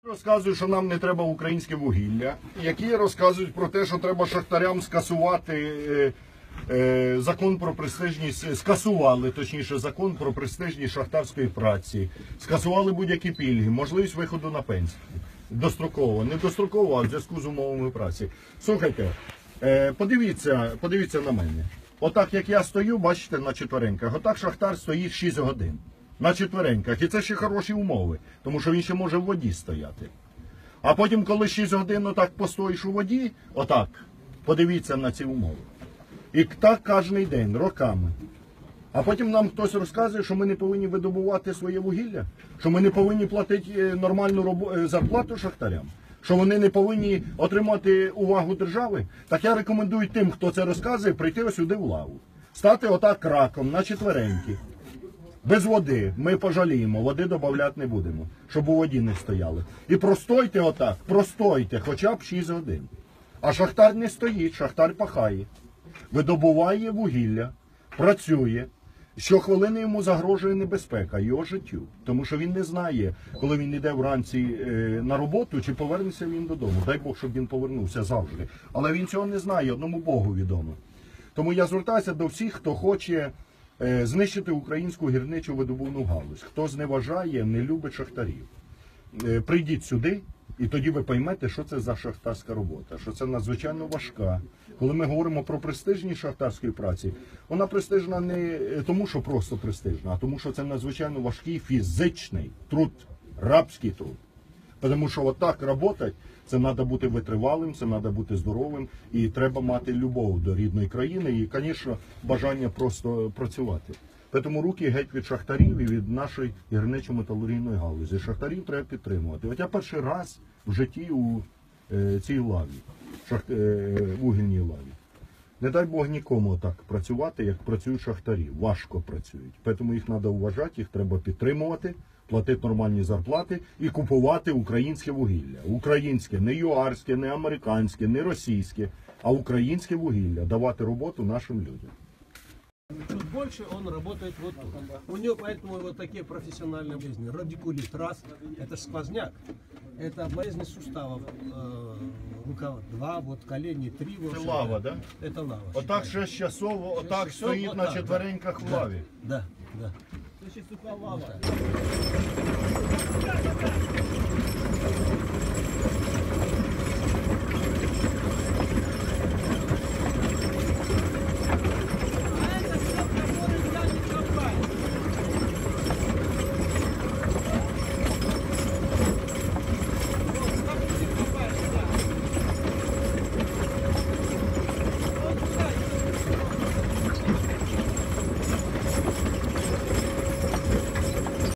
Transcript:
Розказують, що нам не треба українське вугілля, які розказують про те, що треба шахтарям скасувати закон про престижність, скасували, точніше, закон про престижність шахтарської праці, скасували будь-які пільги, можливість виходу на пенсію. Достроково, не достроково, а в зв'язку з умовами праці. Слухайте, подивіться на мене. Отак, як я стою, бачите, на четвереньках, отак шахтар стоїть 6 годин. На четвереньках. І це ще хороші умови, тому що він ще може в воді стояти. А потім, коли 6 годин отак постоїш у воді, отак, подивіться на ці умови. І так кожен день, роками. А потім нам хтось розказує, що ми не повинні видобувати своє вугілля, що ми не повинні платити нормальну зарплату шахтарям, що вони не повинні отримати увагу держави. Так я рекомендую тим, хто це розказує, прийти ось сюди в лаву. Стати отак раком, на четвереньки. Без води. Ми пожаліємо, води додавати не будемо, щоб у воді не стояли. І простойте отак, простойте, хоча б 6 годин. А шахтар не стоїть, шахтар пахає. Видобуває вугілля, працює. Щохвилини йому загрожує небезпека його життю. Тому що він не знає, коли він йде вранці на роботу, чи повернеться він додому. Дай Бог, щоб він повернувся завжди. Але він цього не знає, одному Богу відомо. Тому я звертаюся до всіх, хто хоче знищити українську гірничу видобувну галузь. Хто зневажає, не любить шахтарів. Прийдіть сюди, і тоді ви поймете, що це за шахтарська робота, що це надзвичайно важка. Коли ми говоримо про престижність шахтарської праці, вона престижна не тому, що просто престижна, а тому, що це надзвичайно важкий фізичний труд, рабський труд. Тому що отак працювати, це треба бути витривалим, це треба бути здоровим, і треба мати любов до рідної країни і, звісно, бажання просто працювати. Тому руки геть від шахтарів і від нашої гірничо-металургійної галузі. Шахтарів треба підтримувати. От я перший раз в житті у цій лаві, вугільній лаві. Не дай Бог нікому так працювати, як працюють шахтарі. Важко працюють. Тому їх треба вважати, їх треба підтримувати, платити нормальні зарплати і купувати українське вугілля. Українське, не юарське, не американське, не російське, а українське вугілля. Давати роботу нашим людям. Чуть больше он работает вот тут. У него поэтому вот такие профессиональные болезни. Радикулит раз, это сквозняк, это болезни суставов, рука 2, вот колени 3. Це лава, да? Это лава. Отак 6 часов, отак стоїть на четвереньках в лаві. Да, да. Це ще суха лава.